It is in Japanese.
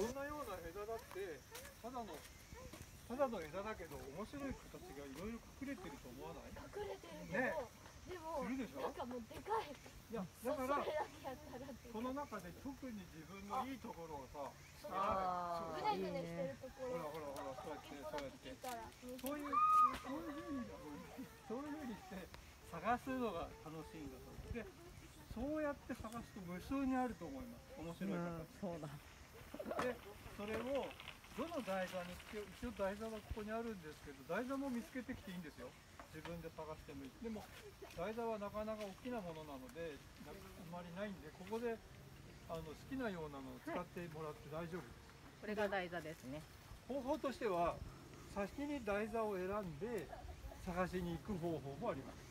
こんなような枝だってただの枝だけど面白い形がいろいろ隠れてると思わない？ 隠れてるけど、 ね、 でもするでしょ？ なんかもうでかい。 いやだからそれだけやったらこの中で特に自分のいいところをさ、 グ選べ。 ネグネしてるところ。 ほらそうやって聞いたらそういう風にして探すのが楽しいんだと思う。でそうやって探すと無数にあると思います。面白い形。 そうだ。 でそれをどの台座に一応台座はここにあるんですけど、台座も見つけてきていいんですよ。自分で探してもいい。でも台座はなかなか大きなものなのであまりないんで、ここで好きなようなのを使ってもらって大丈夫です。 これが台座ですね。 方法としては先に台座を選んで探しに行く方法もあります。